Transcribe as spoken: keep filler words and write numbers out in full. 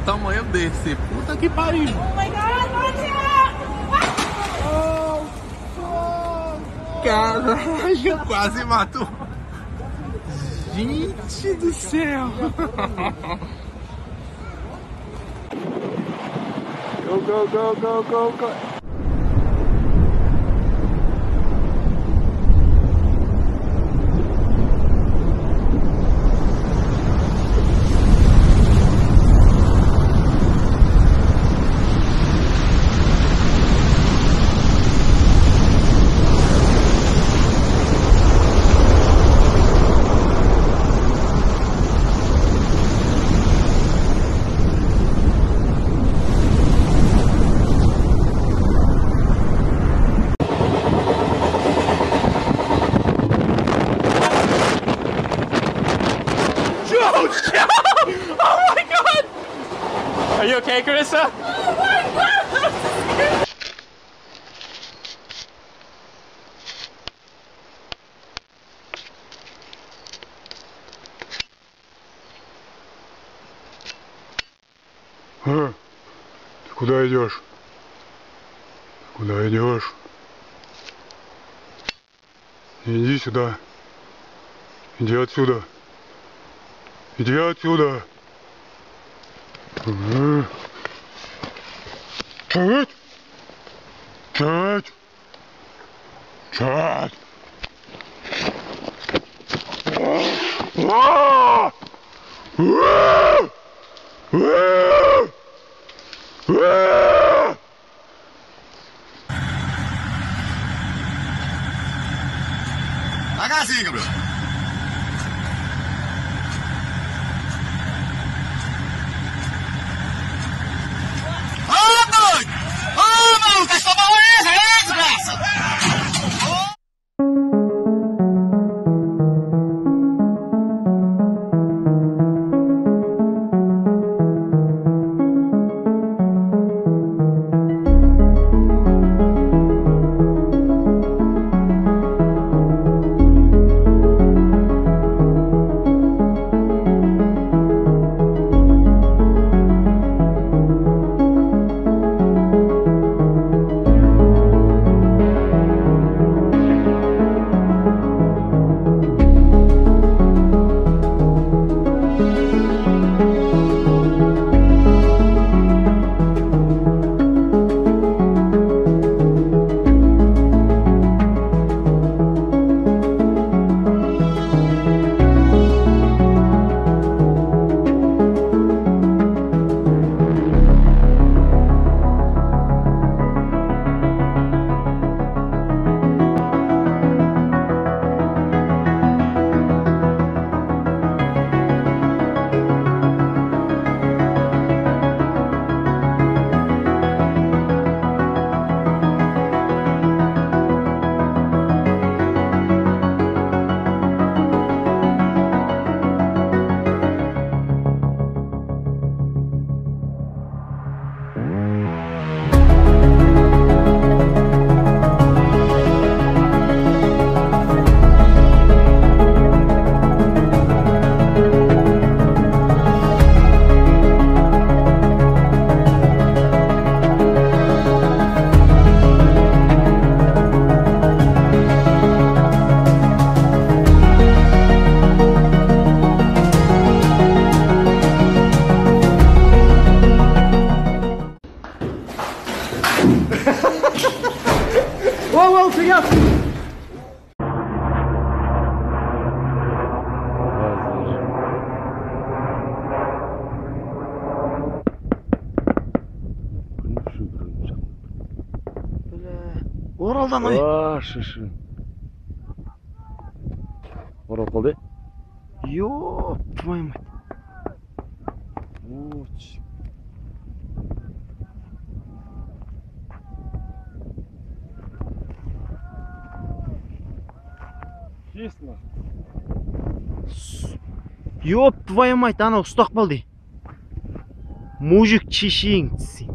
tamanho desse. Puta que pariu. Oh my god, watch out! Caralho, quase matou. Gente do céu. Go, go, go, go, go, go. Oh my god! Are you okay, Carissa? Oh my god! А? Ты куда идешь? Ты куда идешь? Иди сюда. Иди отсюда. Иди отсюда. Чать. Чать. Чать. Acá sí, cabrón. Whoa, whoa, pick up! Oraldan ой. Aa, şışı. Oral kaldı. Ёп, твою мать. Честно. Ёп, твою мать, анау ұстақ балды. Мужик чешең.